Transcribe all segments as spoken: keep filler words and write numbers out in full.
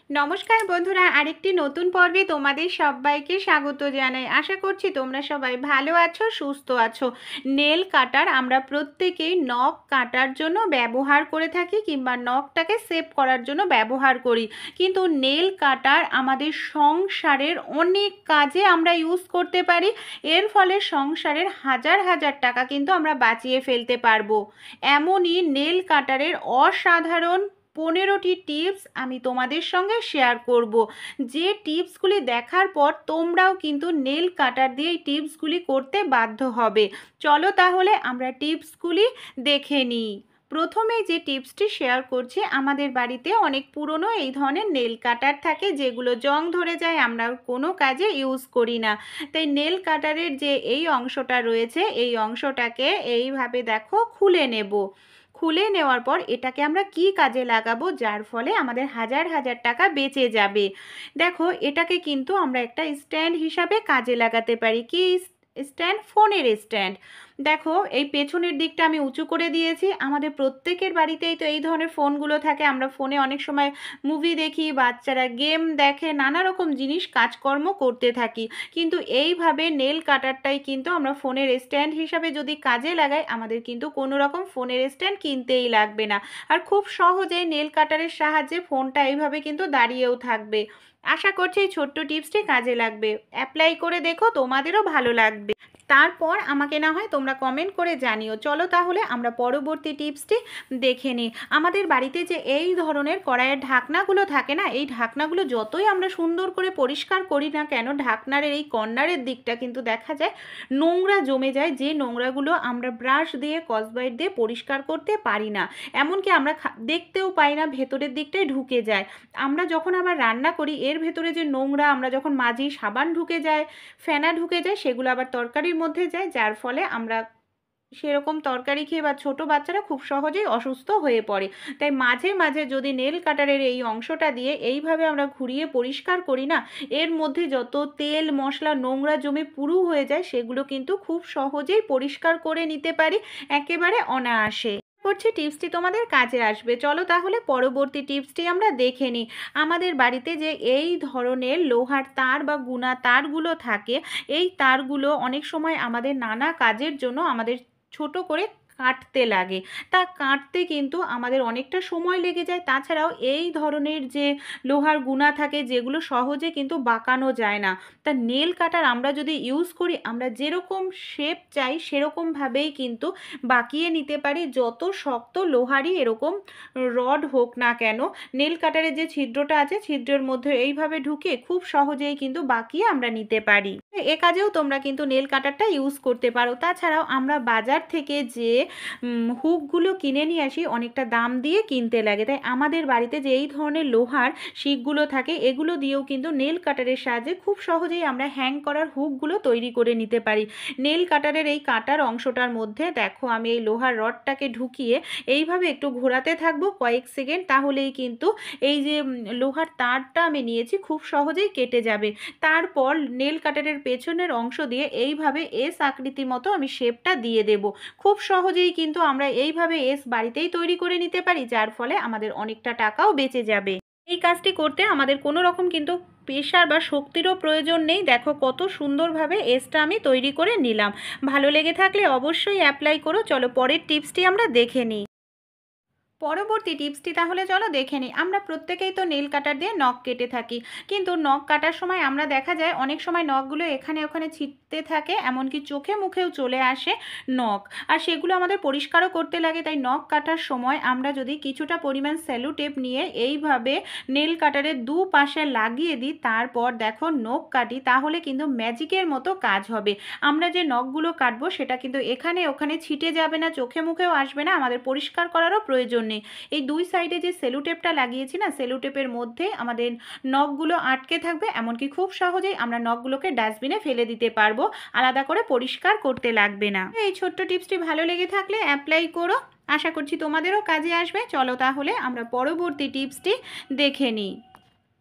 নমস্কার বন্ধুরা, আরেকটি নতুন পর্বে তোমাদের সবাইকে স্বাগত জানাই। আশা করছি তোমরা সবাই ভালো আছো, সুস্থ আছো। নেল কাটার আমরা প্রত্যেকেই নখ কাটার জন্য ব্যবহার করে থাকি কিংবা নখটাকে সেভ করার জন্য ব্যবহার করি, কিন্তু নেল কাটার আমাদের সংসারের অনেক কাজে আমরা ইউজ করতে পারি। এর ফলে সংসারের হাজার হাজার টাকা কিন্তু আমরা বাঁচিয়ে ফেলতে পারবো। এমনই নেল কাটারের অসাধারণ পনেরোটি টিপস আমি তোমাদের সঙ্গে শেয়ার করব, যে টিপসগুলি দেখার পর তোমরাও কিন্তু নেল কাটার দিয়ে এই টিপসগুলি করতে বাধ্য হবে। চলো তাহলে আমরা টিপসগুলি দেখে নিই। প্রথমে যে টিপসটি শেয়ার করছি, আমাদের বাড়িতে অনেক পুরনো এই ধরনের নেল কাটার থাকে যেগুলো জং ধরে যায়, আমরা কোনো কাজে ইউজ করি না। তাই নেল কাটারের যে এই অংশটা রয়েছে, এই অংশটাকে এইভাবে দেখো খুলে নেব। খুলে নেওয়ার পর এটাকে আমরা কি কাজে লাগাবো যার ফলে আমাদের হাজার হাজার টাকা বেঁচে যাবে। দেখো, এটাকে কিন্তু আমরা একটা স্ট্যান্ড হিসাবে কাজে লাগাতে পারি। কি স্ট্যান্ড? ফোনের স্ট্যান্ড। দেখো, এই পেছনের দিকটা আমি উঁচু করে দিয়েছি। আমাদের প্রত্যেকের বাড়িতেই তো এই ধরনের ফোনগুলো থাকে। আমরা ফোনে অনেক সময় মুভি দেখি, বাচ্চারা গেম দেখে, নানা রকম জিনিস কাজকর্ম করতে থাকি। কিন্তু এইভাবে নেল কাটারটাই কিন্তু আমরা ফোনের স্ট্যান্ড হিসাবে যদি কাজে লাগাই, আমাদের কিন্তু কোনো রকম ফোনের স্ট্যান্ড কিনতেই লাগবে না। আর খুব সহজেই নেল কাটারের সাহায্যে ফোনটা এইভাবে কিন্তু দাঁড়িয়েও থাকবে। আশা করছি এই ছোট্ট টিপসটি কাজে লাগবে। অ্যাপ্লাই করে দেখো, তোমাদেরও ভালো লাগবে। তারপর আমাকে না হয় তোমরা কমেন্ট করে জানিও। চলো তাহলে আমরা পরবর্তী টিপসটি দেখে নিই। আমাদের বাড়িতে যে এই ধরনের কড়াইয়ের ঢাকনাগুলো থাকে না, এই ঢাকনাগুলো যতই আমরা সুন্দর করে পরিষ্কার করি না কেন, ঢাকনার এই কর্নারের দিকটা কিন্তু দেখা যায় নোংরা জমে যায়, যে নোংরাগুলো আমরা ব্রাশ দিয়ে, কসবাইট দিয়ে পরিষ্কার করতে পারি না। এমনকি আমরা দেখতেও পাই না, ভেতরের দিকটাই ঢুকে যায়। আমরা যখন আবার রান্না করি, এর ভেতরে যে নোংরা আমরা যখন মাজি, সাবান ঢুকে যায়, ফেনা ঢুকে যায়, সেগুলো আবার তরকারির মধ্যে যায়, যার ফলে আমরা সেরকম তরকারি খেয়ে বা ছোটো বাচ্চারা খুব সহজেই অসুস্থ হয়ে পড়ে। তাই মাঝে মাঝে যদি নেল কাটারের এই অংশটা দিয়ে এইভাবে আমরা ঘুরিয়ে পরিষ্কার করি না, এর মধ্যে যত তেল মশলা নোংরা জমে পুরু হয়ে যায়, সেগুলো কিন্তু খুব সহজেই পরিষ্কার করে নিতে পারি একেবারে অনায়াসে। করছি টিপসটি তোমাদের কাজে আসবে। চলো তাহলে পরবর্তী টিপসটি আমরা দেখে নিই। আমাদের বাড়িতে যে এই ধরনের লোহার তার বা গুনা তারগুলো থাকে, এই তারগুলো অনেক সময় আমাদের নানা কাজের জন্য আমাদের ছোট করে কাটতে লাগে। তা কাটতে কিন্তু আমাদের অনেকটা সময় লেগে যায়। তাছাড়াও এই ধরনের যে লোহার গুনা থাকে, যেগুলো সহজে কিন্তু বাঁকানো যায় না। তা নেল কাটার আমরা যদি ইউজ করি, আমরা যেরকম শেপ চাই সেরকমভাবেই কিন্তু বাঁকিয়ে নিতে পারি। যত শক্ত লোহারই এরকম রড হোক না কেন, নেল কাটারের যে ছিদ্রটা আছে, ছিদ্রের মধ্যে এইভাবে ঢুকে খুব সহজেই কিন্তু বাঁকিয়ে আমরা নিতে পারি। এ কাজেও তোমরা কিন্তু নেল কাটারটা ইউজ করতে পারো। তাছাড়াও আমরা বাজার থেকে যে হুকগুলো কিনে নিয়ে আসি, অনেকটা দাম দিয়ে কিনতে লাগে। তাই আমাদের বাড়িতে যে এই ধরনের লোহার শিকগুলো থাকে, এগুলো দিয়েও কিন্তু নেল কাটারের সাহায্যে খুব সহজেই আমরা হ্যাং করার হুকগুলো তৈরি করে নিতে পারি। নেল কাটারের এই কাটার অংশটার মধ্যে দেখো, আমি এই লোহার রডটাকে ঢুকিয়ে এইভাবে একটু ঘোরাতে থাকবো কয়েক সেকেন্ড, তাহলেই কিন্তু এই যে লোহার তারটা আমি নিয়েছি খুব সহজেই কেটে যাবে। তারপর নেল কাটারের পেছনের অংশ দিয়ে এইভাবে এস আকৃতি মতো আমি শেপটা দিয়ে দেব। খুব সহজেই কিন্তু আমরা এইভাবে এস বাড়িতেই তৈরি করে নিতে পারি, যার ফলে আমাদের অনেকটা টাকাও বেঁচে যাবে। এই কাজটি করতে আমাদের কোনো রকম কিন্তু প্রেশার বা শক্তিরও প্রয়োজন নেই। দেখো কত সুন্দরভাবে এসটা আমি তৈরি করে নিলাম। ভালো লেগে থাকলে অবশ্যই অ্যাপ্লাই করো। চলো পরের টিপসটি আমরা দেখে নিই। পরবর্তী টিপসটি তাহলে চলো দেখে নিই। আমরা প্রত্যেকেই তো নেল কাটার দিয়ে নখ কেটে থাকি, কিন্তু নখ কাটার সময় আমরা দেখা যায় অনেক সময় নখগুলো এখানে ওখানে ছিটতে থাকে, এমনকি চোখে মুখেও চলে আসে নখ, আর সেগুলো আমাদের পরিষ্কারও করতে লাগে। তাই নখ কাটার সময় আমরা যদি কিছুটা পরিমাণ স্যালো টেপ নিয়ে এইভাবে নেল কাটারের দু পাশে লাগিয়ে দিই, তারপর দেখো নখ কাটি, তাহলে কিন্তু ম্যাজিকের মতো কাজ হবে। আমরা যে নখগুলো কাটবো সেটা কিন্তু এখানে ওখানে ছিটে যাবে না, চোখে মুখেও আসবে না, আমাদের পরিষ্কার করারও প্রয়োজন নেই। এই দুই সাইডে যে সেলো টেপটা লাগিয়েছি না, সেলো টেপের মধ্যে আমাদের নখগুলো আটকে থাকবে, এমনকি খুব সহজেই আমরা নখগুলোকে ডাস্টবিনে ফেলে দিতে পারবো, আলাদা করে পরিষ্কার করতে লাগবে না। এই ছোট্ট টিপসটি ভালো লেগে থাকলে অ্যাপ্লাই করো। আশা করছি তোমাদেরও কাজে আসবে। চলো তাহলে আমরা পরবর্তী টিপসটি দেখে নিই।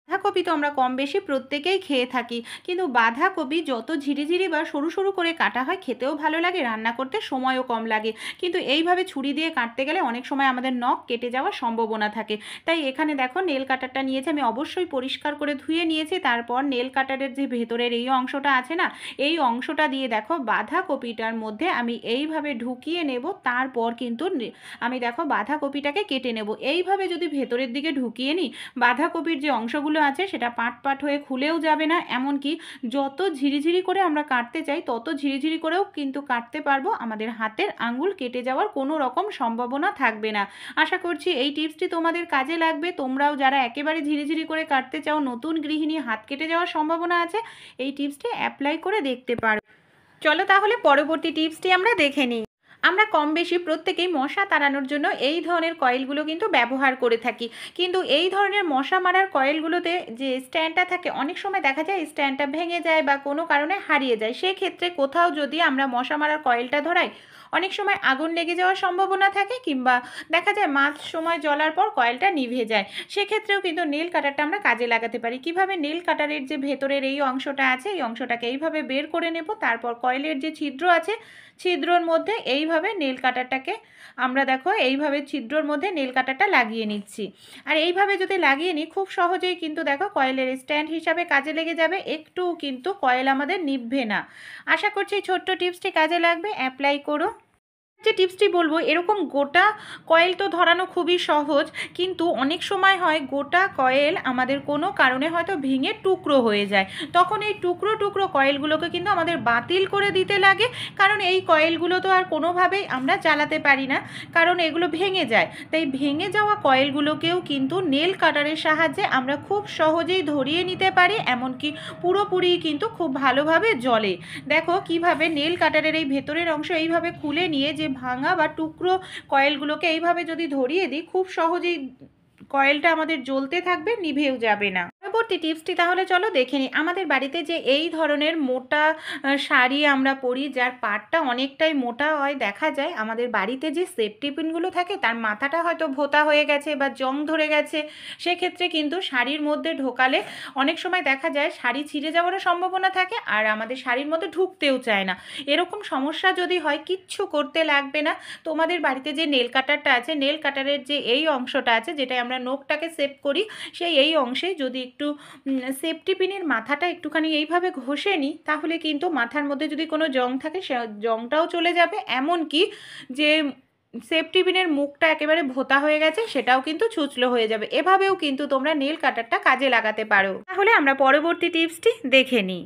বাঁধাকপি তো আমরা কম বেশি প্রত্যেকেই খেয়ে থাকি, কিন্তু বাঁধাকপি যত ঝিরিঝিরি বা সরু সরু করে কাটা হয় খেতেও ভালো লাগে, রান্না করতে সময়ও কম লাগে। কিন্তু এইভাবে ছুরি দিয়ে কাটতে গেলে অনেক সময় আমাদের নখ কেটে যাওয়ার সম্ভাবনা থাকে। তাই এখানে দেখো নেল কাটারটা নিয়েছি, আমি অবশ্যই পরিষ্কার করে ধুয়ে নিয়েছি। তারপর নেল কাটারের যে ভেতরের এই অংশটা আছে না, এই অংশটা দিয়ে দেখো বাঁধাকপিটার মধ্যে আমি এইভাবে ঢুকিয়ে নেব। তারপর কিন্তু আমি দেখো বাঁধাকপিটাকে কেটে নেব। এইভাবে যদি ভেতরের দিকে ঢুকিয়ে নিই, বাঁধাকপির যে অংশগুলো আছে সেটা পাট পাট হয়ে খুলেও যাবে না, এমনকি যত ঝিরিঝিরি করে আমরা কাটতে চাই তত ঝিরিঝিরি করেও কিন্তু কাটতে পারবো, আমাদের হাতের আঙ্গুল কেটে যাওয়ার কোনো রকম সম্ভাবনা থাকবে না। আশা করছি এই টিপসটি তোমাদের কাজে লাগবে। তোমরাও যারা একেবারে ঝিরিঝিরি করে কাটতে চাও, নতুন গৃহিণী, হাত কেটে যাওয়ার সম্ভাবনা আছে, এই টিপসটি অ্যাপ্লাই করে দেখতে পারো। চলো তাহলে পরবর্তী টিপসটি আমরা দেখে নিই। আমরা কম বেশি প্রত্যেকেই মশা তাড়ানোর জন্য এই ধরনের কয়েলগুলো কিন্তু ব্যবহার করে থাকি, কিন্তু এই ধরনের মশা মারার কয়েলগুলোতে যে স্ট্যান্ডটা থাকে অনেক সময় দেখা যায় স্ট্যান্ডটা ভেঙে যায় বা কোনো কারণে হারিয়ে যায়। সেক্ষেত্রে কোথাও যদি আমরা মশা মারার কয়েলটা ধরাই, অনেক সময় আগুন লেগে যাওয়ার সম্ভাবনা থাকে, কিংবা দেখা যায় মাঝ সময় জ্বলার পর কয়েলটা নিভে যায়। সেক্ষেত্রেও কিন্তু নেল কাটারটা আমরা কাজে লাগাতে পারি। কিভাবে? নেল কাটারের যে ভেতরের এই অংশটা আছে, এই অংশটাকে এইভাবে বের করে নেব। তারপর কয়েলের যে ছিদ্র আছে, ছিদ্রর মধ্যে এইভাবে নেল কাটারটাকে আমরা দেখো এইভাবে ছিদ্রর মধ্যে নেল কাটারটা লাগিয়ে নিচ্ছি। আর এইভাবে যদি লাগিয়ে নিই, খুব সহজেই কিন্তু দেখো কয়েলের স্ট্যান্ড হিসাবে কাজে লেগে যাবে, একটু কিন্তু কয়েল আমাদের নিভবে না। আশা করছি এই ছোট্ট টিপসটি কাজে লাগবে, অ্যাপ্লাই করো। যে টিপসটি বলবো, এরকম গোটা কয়েল তো ধরানো খুবই সহজ, কিন্তু অনেক সময় হয় গোটা কয়েল আমাদের কোনো কারণে হয়তো ভেঙে টুকরো হয়ে যায়। তখন এই টুকরো টুকরো কয়েলগুলোকে কিন্তু আমাদের বাতিল করে দিতে লাগে, কারণ এই কয়েলগুলো তো আর কোনোভাবেই আমরা চালাতে পারি না, কারণ এগুলো ভেঙে যায়। তাই ভেঙে যাওয়া কয়েলগুলোকেও কিন্তু নেল কাটারের সাহায্যে আমরা খুব সহজেই ধরিয়ে নিতে পারি, এমনকি পুরোপুরি কিন্তু খুব ভালোভাবে জ্বলে। দেখো কিভাবে নেল কাটারের এই ভেতরের অংশ এইভাবে খুলে নিয়ে যে ভাঙা বা টুকরো কয়েলগুলোকে এইভাবে যদি ধরিয়ে দিই, খুব সহজেই কয়েলটা আমাদের জ্বলতে থাকবে, নিভেও যাবে না। পরবর্তী টিপসটি তাহলে চলো দেখে নিই। আমাদের বাড়িতে যে এই ধরনের মোটা শাড়ি আমরা পরি, যার পাটটা অনেকটাই মোটা হয়, দেখা যায় আমাদের বাড়িতে যে সেফটি পিনগুলো থাকে তার মাথাটা হয়তো ভোঁতা হয়ে গেছে বা জং ধরে গেছে। সেক্ষেত্রে কিন্তু শাড়ির মধ্যে ঢোকালে অনেক সময় দেখা যায় শাড়ি ছিঁড়ে যাওয়ারও সম্ভাবনা থাকে, আর আমাদের শাড়ির মধ্যে ঢুকতেও চায় না। এরকম সমস্যা যদি হয়, কিচ্ছু করতে লাগবে না। তোমাদের বাড়িতে যে নেল কাটারটা আছে, নেল কাটারের যে এই অংশটা আছে, যেটা আমরা নোকটাকে সেভ করি, সেই এই অংশে যদি একটু সেফটি পিনের মাথাটা একটুখানি এইভাবে ঘষে নিই, তাহলে কিন্তু মাথার মধ্যে যদি কোনো জং থাকে সে জংটাও চলে যাবে, এমনকি যে সেফটি পিনের মুখটা একেবারে ভোঁতা হয়ে গেছে সেটাও কিন্তু ছুঁচলো হয়ে যাবে। এভাবেও কিন্তু তোমরা নেল কাটারটা কাজে লাগাতে পারো। তাহলে আমরা পরবর্তী টিপসটি দেখে নিই।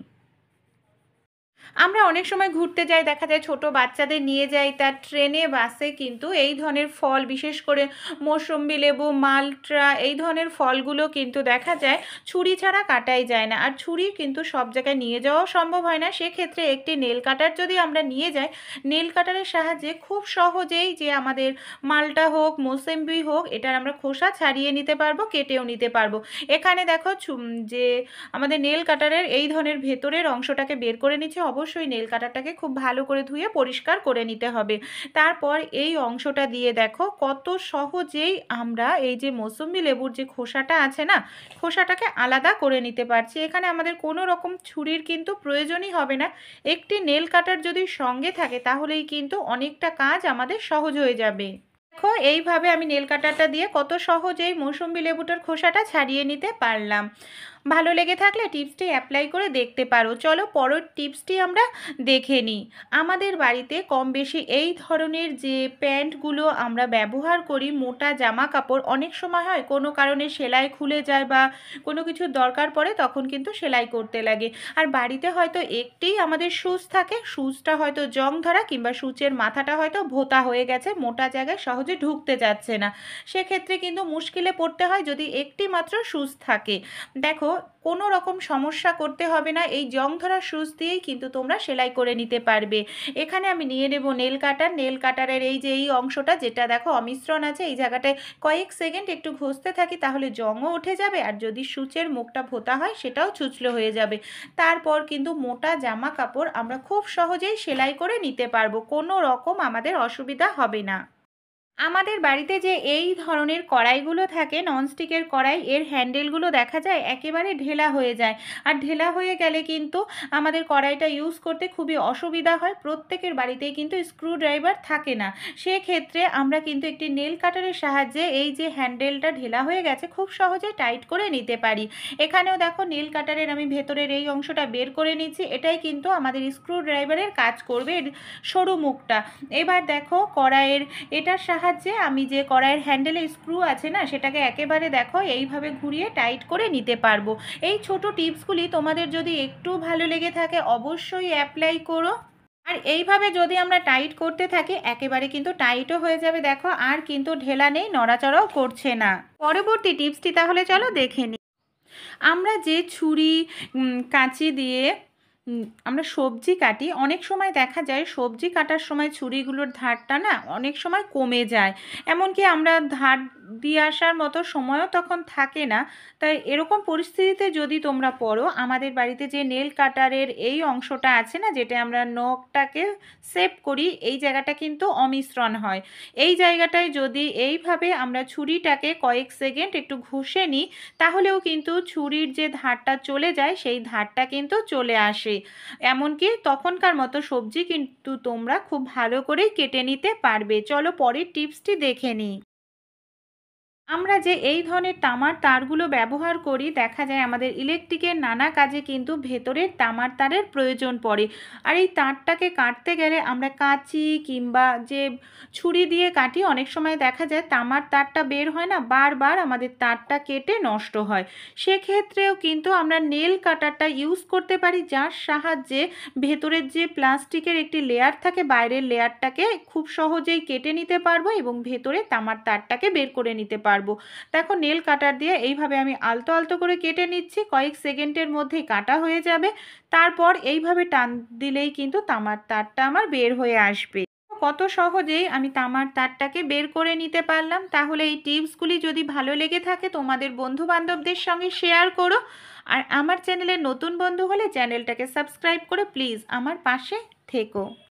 আমরা অনেক সময় ঘুরতে যাই, দেখা যায় ছোট বাচ্চাদের নিয়ে যাই, তার ট্রেনে বাসে কিন্তু এই ধরনের ফল, বিশেষ করে মৌসম্বি লেবু, মালটা, এই ধরনের ফলগুলো কিন্তু দেখা যায় ছুরি ছাড়া কাটাই যায় না, আর ছুরি কিন্তু সব জায়গায় নিয়ে যাওয়াও সম্ভব হয় না। সেক্ষেত্রে একটি নেল কাটার যদি আমরা নিয়ে যাই, নেল কাটারের সাহায্যে খুব সহজেই যে আমাদের মালটা হোক, মৌসম্বি হোক, এটার আমরা খোসা ছাড়িয়ে নিতে পারবো, কেটেও নিতে পারবো। এখানে দেখো যে আমাদের নেল কাটারের এই ধরনের ভেতরের অংশটাকে বের করে নিচ্ছে। অবশ্যই নেল কাটারটাকে খুব ভালো করে ধুয়ে পরিষ্কার করে নিতে হবে। তারপর এই অংশটা দিয়ে দেখো কত সহজেই আমরা এই যে মৌসম্বি লেবুর যে খোসাটা আছে না, খোসাটাকে আলাদা করে নিতে পারছি। এখানে আমাদের কোনো রকম ছুরির কিন্তু প্রয়োজনই হবে না। একটি নেল কাটার যদি সঙ্গে থাকে তাহলেই কিন্তু অনেকটা কাজ আমাদের সহজ হয়ে যাবে। দেখো এইভাবে আমি নেল কাটারটা দিয়ে কত সহজেই মৌসম্বি লেবুটার খোসাটা ছাড়িয়ে নিতে পারলাম। ভালো লেগে থাকলে টিপসটি অ্যাপ্লাই করে দেখতে পারো। চলো পরের টিপসটি আমরা দেখে নিই। আমাদের বাড়িতে কম বেশি এই ধরনের যে প্যান্টগুলো আমরা ব্যবহার করি, মোটা জামা কাপড়, অনেক সময় হয় কোনো কারণে সেলাই খুলে যায় বা কোনো কিছুর দরকার পড়ে, তখন কিন্তু সেলাই করতে লাগে। আর বাড়িতে হয়তো একটিই আমাদের সুচ থাকে, সুচটা হয়তো জং ধরা কিংবা সুচের মাথাটা হয়তো ভোঁতা হয়ে গেছে, মোটা জায়গায় সহজে ঢুকতে যাচ্ছে না। সেক্ষেত্রে কিন্তু মুশকিলে পড়তে হয় যদি একটি মাত্র সুচ থাকে। দেখো কোনো রকম সমস্যা করতে হবে না, এই জং ধরা সুচ দিয়েই কিন্তু তোমরা সেলাই করে নিতে পারবে। এখানে আমি নিয়ে নেব নেল কাটার। নেল কাটারের এই যে এই অংশটা, যেটা দেখো অমিশ্রণ আছে, এই জায়গাটায় কয়েক সেকেন্ড একটু ঘষতে থাকি, তাহলে জংও উঠে যাবে, আর যদি সূচের মুখটা ভোঁতা হয় সেটাও ছুঁচলো হয়ে যাবে। তারপর কিন্তু মোটা জামা কাপড় আমরা খুব সহজেই সেলাই করে নিতে পারবো, কোনো রকম আমাদের অসুবিধা হবে না। আমাদের বাড়িতে যে এই ধরনের কড়াইগুলো থাকে ননস্টিকের কড়াই, এর হ্যান্ডেলগুলো দেখা যায় একেবারে ঢেলা হয়ে যায়। আর ঢেলা হয়ে গেলে কিন্তু আমাদের কড়াইটা ইউজ করতে খুবই অসুবিধা হয়। প্রত্যেকের বাড়িতেই কিন্তু স্ক্রুড্রাইভার থাকে না। সেক্ষেত্রে আমরা কিন্তু একটি নেল কাটারের সাহায্যে এই যে হ্যান্ডেলটা ঢেলা হয়ে গেছে খুব সহজে টাইট করে নিতে পারি। এখানেও দেখো নেল কাটারের আমি ভেতরের এই অংশটা বের করে নিচ্ছি, এটাই কিন্তু আমাদের স্ক্রুড্রাইভারের কাজ করবে, এর সরু মুখটা। এবার দেখো কড়াইয়ের এটার সাহায্যে আমি যে কড়াইয়ের হ্যান্ডেলে স্ক্রু আছে না, সেটাকে একেবারে দেখো এইভাবে ঘুরিয়ে টাইট করে নিতে পারবো। এই ছোট টিপসগুলি তোমাদের যদি একটু ভালো লেগে থাকে অবশ্যই অ্যাপ্লাই করো। আর এইভাবে যদি আমরা টাইট করতে থাকি একেবারে কিন্তু টাইটও হয়ে যাবে, দেখো আর কিন্তু ঢেলা নেই, নড়াচড়াও করছে না। পরবর্তী টিপসটি তাহলে চলো দেখে নিই। আমরা যে ছুরি কাঁচি দিয়ে আমরা সবজি কাটি, অনেক সময় দেখা যায় সবজি কাটার সময় ছুরিগুলোর ধারটা না অনেক সময় কমে যায়, এমনকি আমরা ধার দিয়ে আসার মতো সময়ও তখন থাকে না। তাই এরকম পরিস্থিতিতে যদি তোমরা পড়ো, আমাদের বাড়িতে যে নেল কাটারের এই অংশটা আছে না, যেটা আমরা নখটাকে সেভ করি, এই জায়গাটা কিন্তু অমিশ্রণ হয়। এই জায়গাটায় যদি এইভাবে আমরা ছুরিটাকে কয়েক সেকেন্ড একটু ঘষে নিই, তাহলেও কিন্তু ছুরির যে ধারটা চলে যায় সেই ধারটা কিন্তু চলে আসে। এমনকি তখনকার মতো সবজি কিন্তু তোমরা খুব ভালো করেই কেটে নিতে পারবে। চলো পরের টিপসটি দেখে নিই। আমরা যে এই ধরনের তামার তারগুলো ব্যবহার করি, দেখা যায় আমাদের ইলেকট্রিকের নানা কাজে কিন্তু ভেতরের তামার তারের প্রয়োজন পড়ে। আর এই তারটাকে কাটতে গেলে আমরা কাঁচি কিংবা যে ছুরি দিয়ে কাটি, অনেক সময় দেখা যায় তামার তারটা বের হয় না, বারবার আমাদের তারটা কেটে নষ্ট হয়। সেক্ষেত্রেও কিন্তু আমরা নেল কাটারটা ইউজ করতে পারি, যার সাহায্যে ভেতরের যে প্লাস্টিকের একটি লেয়ার থাকে, বাইরের লেয়ারটাকে খুব সহজেই কেটে নিতে পারবো এবং ভেতরে তামার তারটাকে বের করে নিতে পারবো। দেখো নেল কাটার দিয়ে এইভাবে আমি আলতো আলতো করে কেটে নিচ্ছি, কয়েক সেকেন্ডের মধ্যেই কাটা হয়ে যাবে। তারপর এইভাবে টান দিলেই কিন্তু তামার তারটা আমার বের হয়ে আসবে। কত সহজেই আমি তামার তারটাকে বের করে নিতে পারলাম। তাহলে এই টিপসগুলি যদি ভালো লেগে থাকে তোমাদের বন্ধু বান্ধবদের সঙ্গে শেয়ার করো। আর আমার চ্যানেলের নতুন বন্ধু হলে চ্যানেলটাকে সাবস্ক্রাইব করে প্লিজ আমার পাশে থেকো।